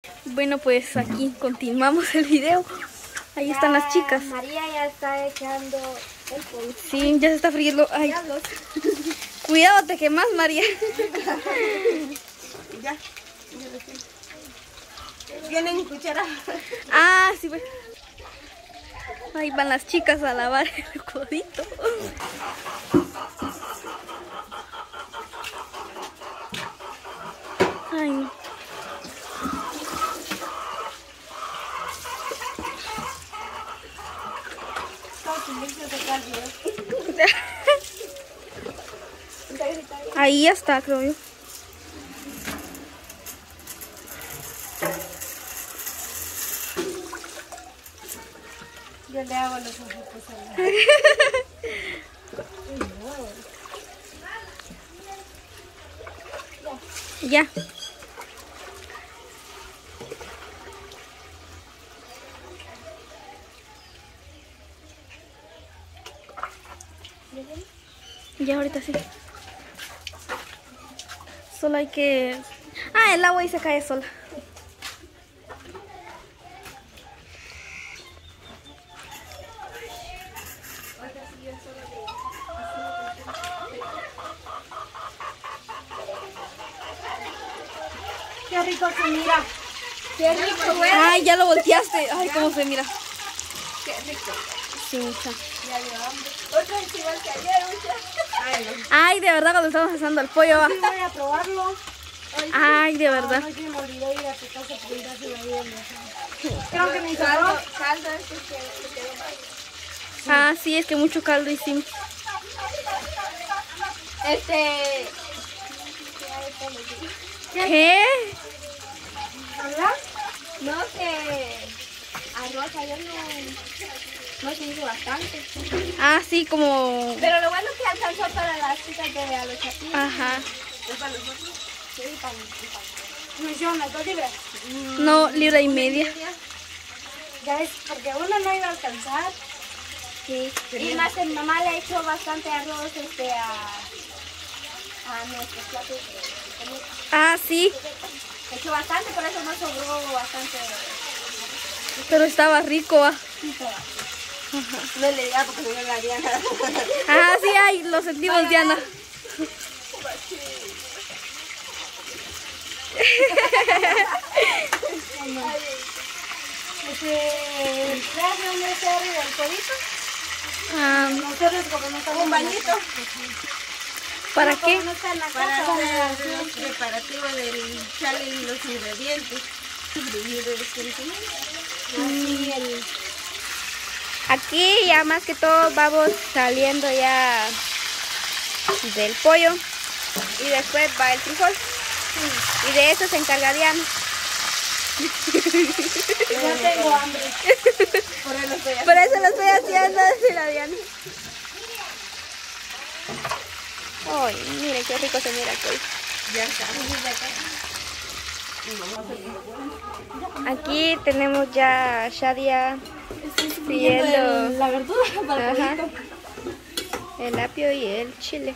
Bueno, pues aquí continuamos el video. Ahí están las chicas. María ya está echando el pollo. Sí, ya se está friendo. Ay. Cuidado, te quemas, María. Ya. Tienen cuchara. Ah, sí. Ahí van las chicas a lavar el codito. Ay. Ahí ya está, creo yo. Yo le hago los ojitos a Ya. Ya ahorita sí. Solo hay que... Ah, el agua ahí se cae sola. Qué rico se mira. Qué rico, güey. Ay, ya lo volteaste. Ay, cómo se mira. Qué rico. Sí, mucha. Ya dio hambre. Otra es igual que ayer, mucha. Ay, no. Ay, de verdad, cuando estamos asando el pollo. Sí, voy a probarlo. Ay, de verdad. Ay, me olvidé ir a tu casa por ir a su vida. Creo que mi caldo es que se quedó mal. Ah, sí, es que mucho caldo hicimos. ¿Qué? ¿Habla? No sé. Arroz ayer no se hizo bastante. Ah, sí, como... Pero lo bueno es que alcanzó para las chicas de a los chapitos. Ajá. ¿Es para nosotros? Sí, para ¿no hicieron las 2 libras? No, libra y media. Ya es porque uno no iba a alcanzar. Sí. Y más mi mamá le echó bastante arroz a nuestros platos de comida. Ah, sí. Le echó bastante, por eso no sobró bastante. Pero estaba rico. Ah, No le diga porque no le haría nada. ah sí, ay, lo sentimos, Diana. ¿Dónde está arriba el codito? Ah, Nosotros como no estamos un bañito. ¿Para qué? No está en la Para casa. hacer los preparativos del chale y los ingredientes. Así el... Aquí ya más que todo vamos saliendo ya del pollo y después va el frijol. Y de eso se encarga Diana. Ya tengo hambre. Por eso lo estoy haciendo, dice la Diana. Ay, mire qué rico se mira aquí. Ya está. Aquí tenemos ya a Shadia pidiendo La verdura para el ajá, codito. el apio y el chile.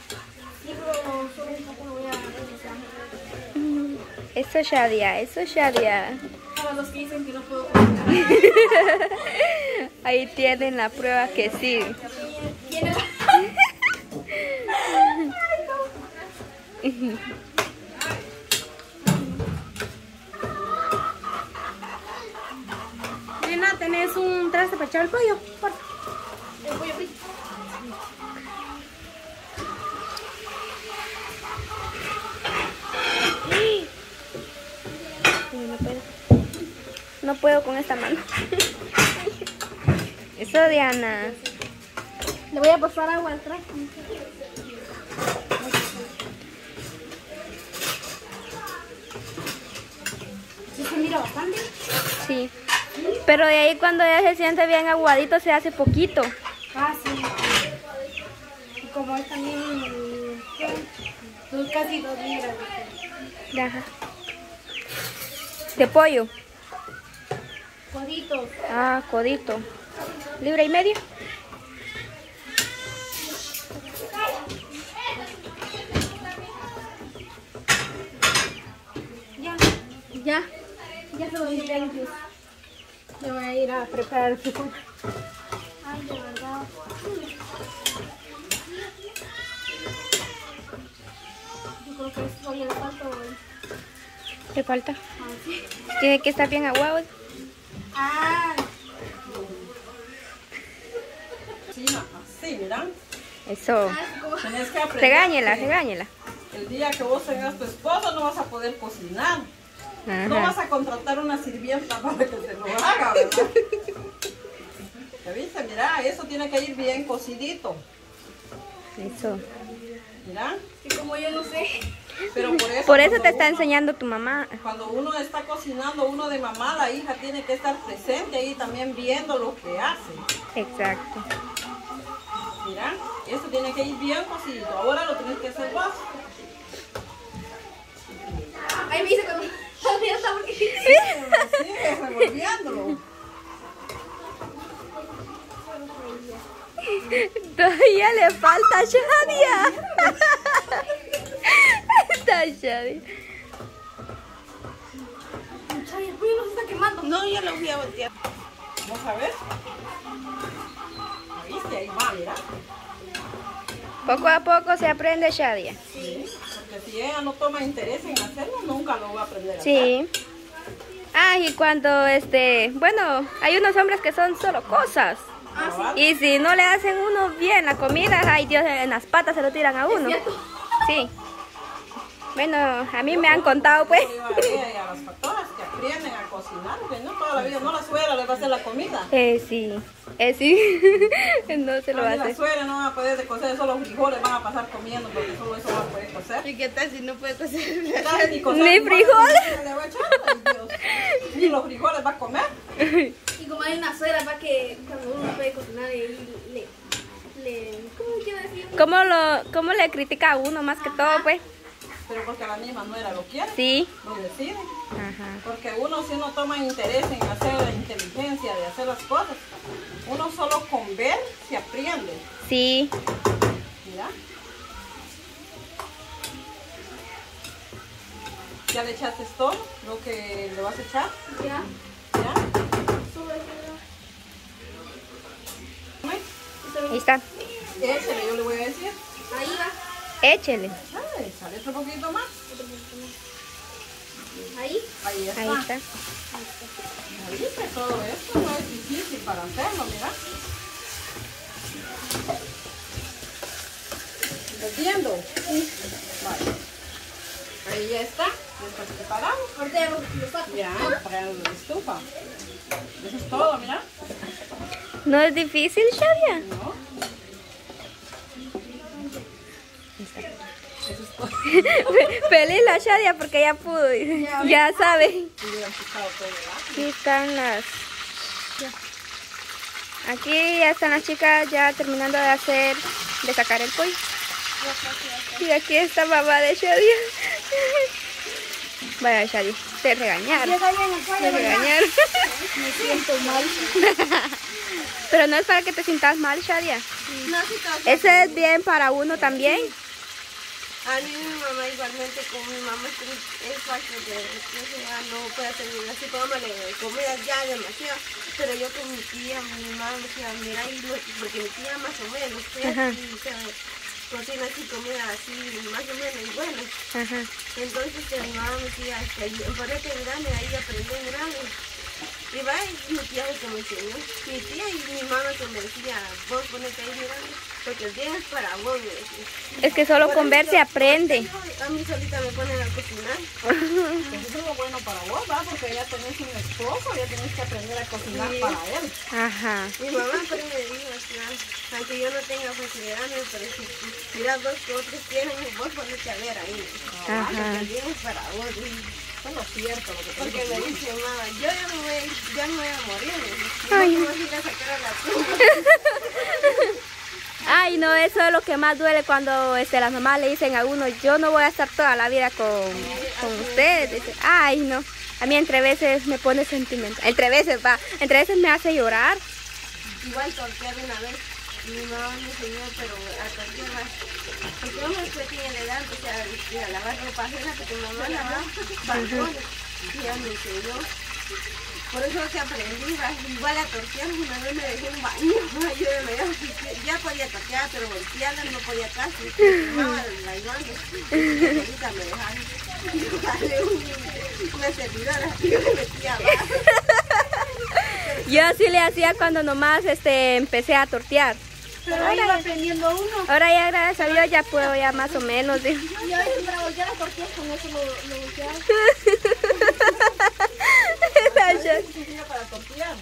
Eso Shadia, eso Shadia. Para los que dicen que no puedo Ahí tienen la prueba que sí. Lina, ¿tenés un traste para echar el pollo? El pollo frito. No puedo con esta mano. Eso, Diana. Le voy a pasar agua al traste. ¿Sí se mira bastante? Sí. Pero de ahí cuando ya se siente bien aguadito se hace poquito. Ah, sí. Y como es también casi 2 libras. Ajá. De pollo. Coditos. Ah, codito. ¿Libra y media? Ya. Ya. Ya se lo dije incluso. Me voy a ir a preparar el frijol. Ay, de verdad. Yo creo que esto ya le falta, güey. ¿Qué falta? Ah, sí. Tiene que estar bien aguado. Ah, Sí, así, mira. Eso. Tenés que aprender. Regáñela, que regáñela. El día que vos tengas tu esposo no vas a poder cocinar. No vas Ajá. a contratar una sirvienta para que te lo haga, ¿verdad? ¿Ya viste? Mira, eso tiene que ir bien cocidito. Eso. Mira. y como yo no sé. Pero por eso, Por eso cuando te está uno- enseñando tu mamá. Cuando uno está cocinando, uno de mamá, la hija tiene que estar presente ahí también viendo lo que hace. Exacto. Mira, eso tiene que ir bien cocidito. Ahora lo tienes que hacer vos. Ahí me dice cuando ya está porque Sigue revolviéndolo. Todavía le falta a Shadia. Está Shadia. Ay, el pollo no se está quemando. No, yo lo voy a voltear. Vamos a ver. ¿Viste? Ahí va, mira. Poco a poco se aprende Shadia. Sí, porque si ella no toma interés en hacerlo, nunca lo va a aprender a hacer. Sí. Ah, y cuando bueno, hay unos hombres que son solo cosas. ¿Verdad? Y si no le hacen uno bien la comida, ay Dios, en las patas se lo tiran a uno. Sí. Bueno, a mí me han contado pues. Yo le digo a ella y a las patojas que aprenden a cocinar, que no toda la vida, no la suegra les va a hacer la comida. Sí. Sí. No se lo va a Ay, la hacer. suegra no va a poder de cocer, solo los frijoles van a pasar comiendo porque solo eso va a poder cocer. ¿Y qué tal si no puede cocer? Ni cocer, Ni frijoles. le va a echar, ay, Dios. Ni los frijoles va a comer. Y como hay una suegra, va que cuando uno no puede cocinar, ¿cómo quiero decir? ¿Cómo le critica a uno más que todo pues? Pero porque la misma nuera lo quiere, Sí. lo decide. Ajá. Porque uno si uno toma interés en hacer la inteligencia de hacer las cosas, uno solo con ver se aprende. Sí. Mira. ¿Ya le echaste todo lo que le vas a echar? Ya, ¿Ya? sube, Ahí está. Échale, yo le voy a decir. ahí va, Échele. Échale, échale otro poquito más. ahí. Ahí está. Ahí está. Ahí está todo esto, no es difícil para hacerlo, mira. ¿Estás viendo? Vale. Ahí ya está. Ya está preparado. Ahorita lo saco. Ya, para la estufa. Eso es todo, mira. ¿No es difícil, Shadia? ¿No? Eso es todo. Feliz la Shadia porque ya pudo. Ya sabe. Y le han picado todo, ¿verdad? Aquí están las... Aquí ya están las chicas ya terminando de sacar el pollo. Y aquí está mamá de Shadia. Vaya Shadia, te regañaron. Ya está bien el pollo, Te ¿verdad? regañaron. Me siento mal. Pero no es para que te sientas mal, Shadia. No, sí, todo. Eso es bien para uno también. A mí mi mamá igualmente, como mi mamá es fácil de no puede hacer así como comida ya demasiado, pero yo con mi tía, mi mamá me decía, mira, porque mi tía más o menos, Ajá. y se cocina así comida así más o menos buena. Ajá. Entonces mi mamá me decía, ponete en grande, ahí aprendí en grande. Y va, y mi tía es que me enseñó. Mi tía y mi mamá que me decía, vos ponete ahí mirando, porque el día es para vos, me decía. Es que solo con ver se aprende. A mí solita me ponen a cocinar. Eso es lo bueno para vos, ¿va? Porque ya tenés un esposo, ya tenés que aprender a cocinar para él. Ajá. Mi mamá pero me dijo, aunque yo no tenga facilidad, pero si miras dos que otros tienen, vos ponete a ver ahí. Ajá. Porque el día es para vos. Eso es lo cierto, porque me dice, mamá, yo ya no voy a morir. Ay. No me voy a ir a sacar a la tumba. Ay, no, eso es lo que más duele cuando las mamás le dicen a uno, yo no voy a estar toda la vida con ustedes. Dice, ay, no. A mí entre veces me pone sentimiento. Entre veces me hace llorar. Igual tortear una vez. Mi mamá me enseñó, pero a tortear porque uno es pequeña de edad, o sea, a lavar ropa ajena, porque mi mamá lavaba balcones. Y ella me enseñó. Por eso se aprendí, igual a tortear. Una vez me dejé un baño, ya podía tortear, pero voltearla no podía casi. Quemaba la iguana. Ahorita me dejaron. Una servidora y yo le metía abajo. Yo así le hacía cuando nomás empecé a tortear. Pero ahí va aprendiendo uno. Ahora ya gracias a Dios ya puedo ya más o menos. Y ahora para voltear las tortillas con eso lo volteaba. Para tortillar.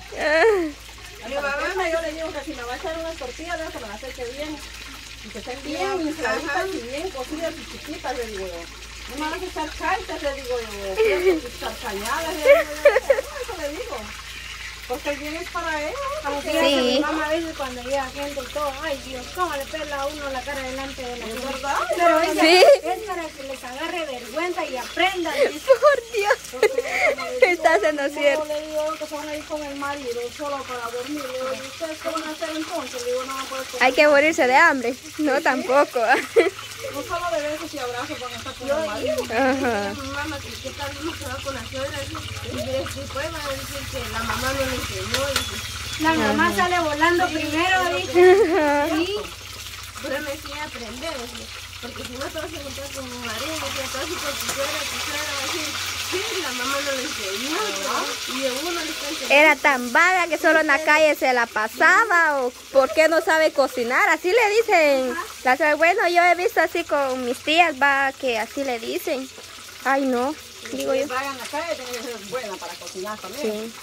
Ah, A mi mamá yo le digo que si me va a echar unas tortillas, que me las eche bien. Y que estén bien mezcladitas y bien cocidas y chiquitas, le digo yo. No me vas a echar chaitas, le digo yo. Echar cañadas, le digo yo. Eso le digo. Porque el bien es para él. Como que Sí. mi mamá a veces cuando llega gente y todo, ay Dios, cómo le pela a uno la cara delante de la Es gente. verdad. Pero ella Sí. es para que les agarre vergüenza y aprendan. por Dios. Estás en lo cierto. No le digo que se van a ir con el marido solo para dormir. Le digo, ¿y ustedes qué van a hacer entonces? Le digo, no van a poder comer. Hay que morirse de hambre. No, tampoco. No solo de besos y abrazos van a estar con el marido. Ajá. Mi mamá, ¿qué tal uno se va con la suegra? Y después van a decir que la mamá no le enseñó. La mamá sale volando primero, dice. Ajá. Sí. Pero me decía aprender, decía, porque si no te vas a encontrar con mi marido, decía, te vas a ir con tu suegra va a decir, sí, la mamá no le enseñó, y de uno le está enseñando. Era tan vaga que solo en la calle se la pasaba o por qué no sabe cocinar. Así le dicen. Bueno, yo he visto así con mis tías, va, que así le dicen. Ay, no, digo yo. Si vayan a la calle, tiene que ser buena para cocinar también. Sí.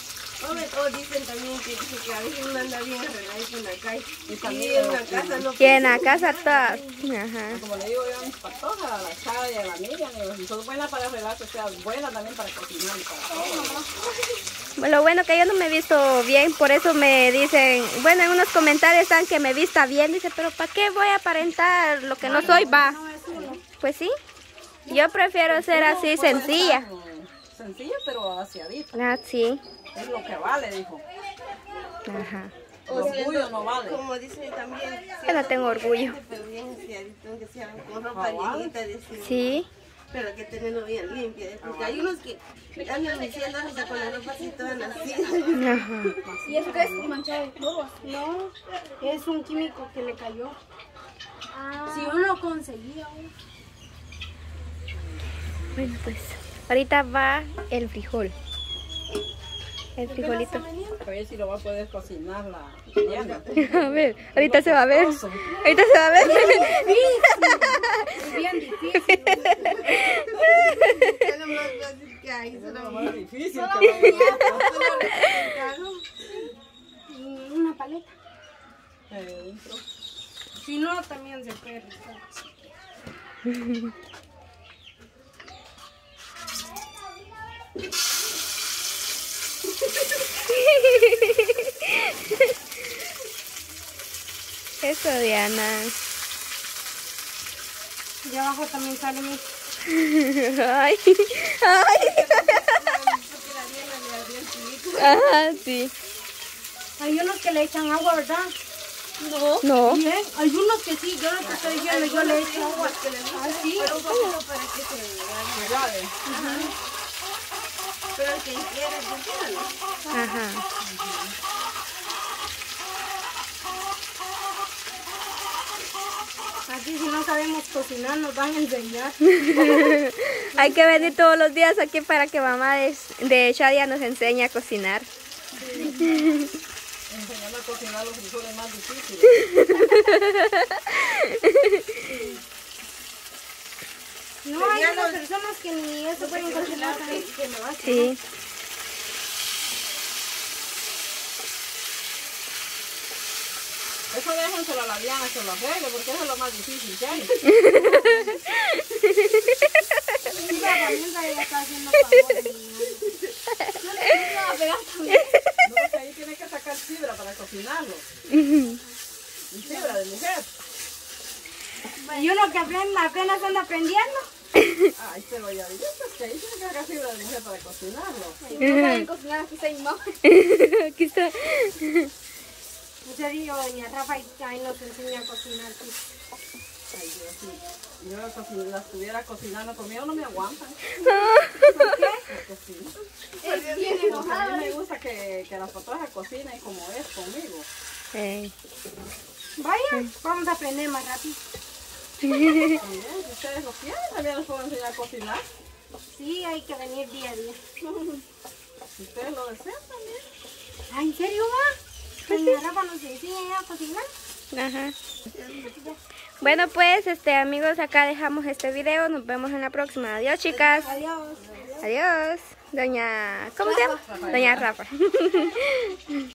O dicen también que a veces uno anda bien arregladito en la calle, Y y también en la casa no. Que en la casa todas. Ajá. Como le digo yo a mis patojas, a la Chava y a la Miriam, le digo, si sos buena para arreglarse, seas buena también para cocinar y para todo. Lo bueno que yo no me he visto bien, por eso me dicen, bueno, en unos comentarios están que me vista bien, dice, pero ¿para qué voy a aparentar lo que no soy? Va. Pues sí, yo prefiero ser así sencilla. Sencilla, pero aseadita. Ah, sí. Es lo que vale, dijo. Ajá. El orgullo no vale. Como dicen también, Yo no tengo orgullo. pero bien aseadito, que sea con ropa viejita, decimos. Sí. Pero hay que tenerlo bien limpio, porque hay unos que andan diciendo hasta con la ropa así toda nacida. Ajá. ¿Y eso qué es? ¿Manchado de cloro? No, es un químico que le cayó. Si uno conseguía un... Bueno, pues ahorita va el frijol. El frijolito. A ver si lo va a poder cocinar la Diana. A ver, ahorita se va a ver. Ahorita se va a ver. Es bien difícil. Es lo más fácil que hay, Es solo lo más difícil que Una paleta. hay. Si no, también se puede rizar. Eso, Diana. Y abajo también sale mi... Ay, ay. Ajá, sí. Hay unos que le echan agua, ¿verdad? No. Bien, hay unos que sí, yo lo que estoy diciendo, yo le echo agua. Ah, sí. un poquito para que se vea. Pero el que quiera, pues Ajá. Aquí si no sabemos cocinar nos van a enseñar. Hay que venir todos los días aquí para que mamá de Shadia nos enseñe a cocinar. Enseñando a cocinar los frijoles más difíciles. No, hay unas personas que ni eso pueden cocinar también. Sí. Eso déjenselo a la Diana que lo arregle, porque eso es lo más difícil que hay. Sí, la herramienta ya está haciendo favores. No le iba a pegar también. No, porque ahí tiene que sacar fibra para cocinarlo. Y fibra de mujer. Y uno que apenas anda aprendiendo. Ay, pero ya dices que ahí tiene que sacar fibra de mujer para cocinarlo. No saben cocinar, aquí está mi mamá. Aquí está. En serio, doña Rafa ahí nos enseña a cocinar. Sí. Ay, Dios, si yo la estuviera cocinando conmigo no me aguantan. ¿Por qué? Porque sí. Es bien Porque a enojada. mí me gusta que las patrojas cocinen como es conmigo. Vaya, vamos a aprender más rápido. También, si ustedes lo quieren, también les puedo enseñar a cocinar. Sí, hay que venir día a día. Si ustedes lo desean también. Ah, ¿en serio, ma? Doña Rafa nos enseña a cocinar. Ajá. Bueno, pues, amigos, acá dejamos este video. Nos vemos en la próxima. Adiós, chicas. Adiós. Adiós. Doña... ¿Cómo se llama? Doña Rafa.